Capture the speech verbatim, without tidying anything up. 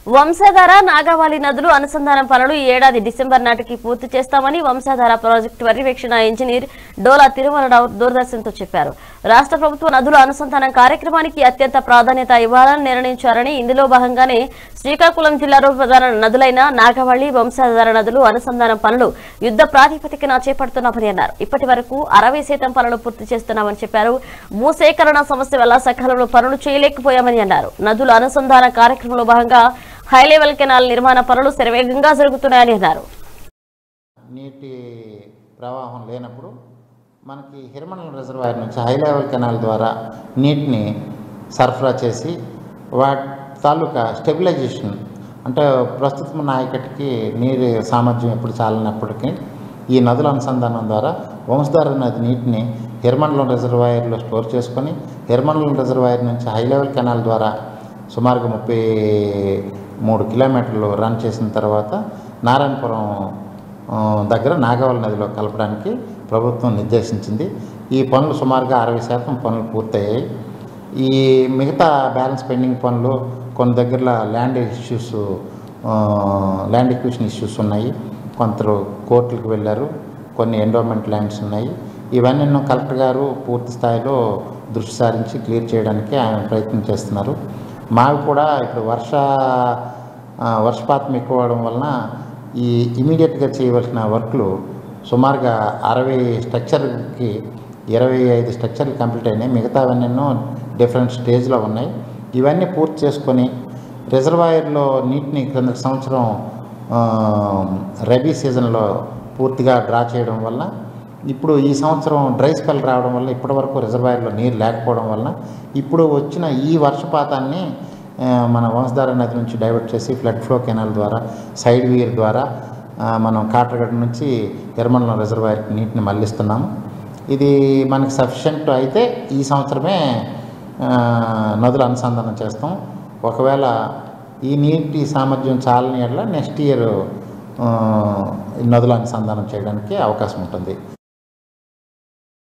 వంశధార నాగావళి నదులు అనుసంధానం పనులు ఈ ఏడాది డిసెంబర్ నాటికి పూర్తి చేస్తామని వంశధార ప్రాజెక్టు పర్యవేక్షణ ఇంజనీర్ డోలా తిరుమలరావు దూరదర్శన్తో చెప్పారు. రాష్ట్ర ప్రభుత్వం నదుల అనుసంధానం కార్యక్రమానికి అత్యంత ప్రాధాన్యత ఇవ్వాలని నిర్ణయించారని, ఇందులో భాగంగానే శ్రీకాకుళం జిల్లాలో ప్రధాన నదులైన నాగావళి, వంశధార నదులు అనుసంధానం పనులు యుద్ధ ప్రాతిపదికన చేపడుతున్నామని అన్నారు. ఇప్పటి వరకు అరవై శాతం పనులు పూర్తి చేస్తున్నామని చెప్పారు. భూసేకరణ సమస్య వల్ల సకాలంలో పనులు చేయలేకపోయామని అన్నారు. నదుల అనుసంధాన కార్యక్రమంలో భాగంగా హై లెవెల్ కెనాల్ నిర్మాణ పనులు శరవేగంగా జరుగుతున్నాయని అన్నారు. నీటి ప్రవాహం లేనప్పుడు మనకి హిరమండలం రిజర్వాయర్ నుంచి హై లెవెల్ కెనాల్ ద్వారా నీటిని సరఫరా చేసి వాటి తాలూకా స్టెబిలైజేషన్ అంటే ప్రస్తుతం ఉన్న ఆయకట్టుకి నీరు సామర్థ్యం ఎప్పుడు చాలినప్పటికీ ఈ నదుల అనుసంధానం ద్వారా వంశధార నది నీటిని హిరమండలం రిజర్వాయర్లో స్టోర్ చేసుకొని హిరమండలం రిజర్వాయర్ నుంచి హై లెవెల్ కెనాల్ ద్వారా సుమారుగా ముప్పై మూడు కిలోమీటర్లు రన్ చేసిన తర్వాత నారాయణపురం దగ్గర నాగావళి నదిలో కలపడానికి ప్రభుత్వం నిర్దేశించింది. ఈ పనులు సుమారుగా అరవై శాతం పనులు పూర్తయ్యాయి. ఈ మిగతా బ్యాలెన్స్ పెండింగ్ పనులు కొన్ని దగ్గర land issues land acquisition issues ఉన్నాయి. కొందరు కోర్టులకు వెళ్ళారు. కొన్ని ఎండోమెంట్ ల్యాండ్స్ ఉన్నాయి. ఇవన్నీ కలెక్టర్ గారు పూర్తి స్థాయిలో దృష్టి సారించి క్లియర్ చేయడానికి ఆయన ప్రయత్నం చేస్తున్నారు. మావి కూడా ఇప్పుడు వర్ష వర్షపాతం ఎక్కువ అవడం వలన ఈ ఇమీడియట్గా చేయవలసిన వర్క్లు సుమారుగా అరవై స్ట్రక్చర్కి ఇరవై ఐదు స్ట్రక్చర్లు కంప్లీట్ అయినాయి. మిగతావన్నీ డిఫరెంట్ స్టేజ్లో ఉన్నాయి. ఇవన్నీ పూర్తి చేసుకొని రిజర్వాయర్లో నీటిని క్రింద సంవత్సరం రబీ సీజన్లో పూర్తిగా డ్రా చేయడం వల్ల ఇప్పుడు ఈ సంవత్సరం డ్రై స్పెల్ రావడం వల్ల ఇప్పటి వరకు రిజర్వాయర్లో నీరు లేకపోవడం వలన ఇప్పుడు వచ్చిన ఈ వర్షపాతాన్ని మన వంశధార నది నుంచి డైవర్ట్ చేసి ఫ్లడ్ ఫ్లో కెనాల్ ద్వారా సైడ్ వీర్ ద్వారా మనం కాట్రగడ్డ నుంచి హిరమండలం రిజర్వాయర్కి నీటిని మళ్లిస్తున్నాము. ఇది మనకి సఫిషియెంట్ అయితే ఈ సంవత్సరమే నదుల అనుసంధానం చేస్తాం. ఒకవేళ ఈ నీటి సామర్థ్యం చాలని ఎడల నెక్స్ట్ ఇయర్ నదుల అనుసంధానం చేయడానికి అవకాశం ఉంటుంది.